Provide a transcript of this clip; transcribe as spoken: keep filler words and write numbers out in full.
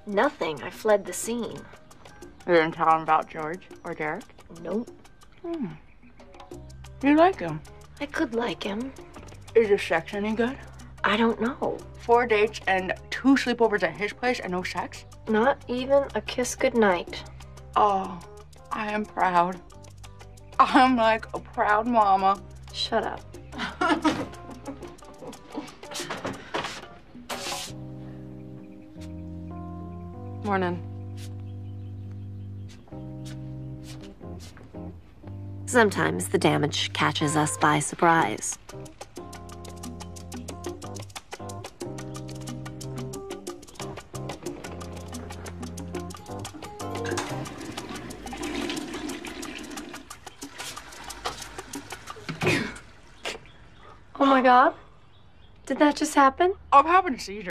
Nothing. I fled the scene. You didn't tell him about George or Derek? Nope. Hmm. You like him? I could like him. Is his sex any good? I don't know. Four dates and two sleepovers at his place and no sex? Not even a kiss goodnight. Oh, I am proud. I'm like a proud mama. Shut up. Morning. Sometimes the damage catches us by surprise. Oh my God. Did that just happen? I'm having a seizure.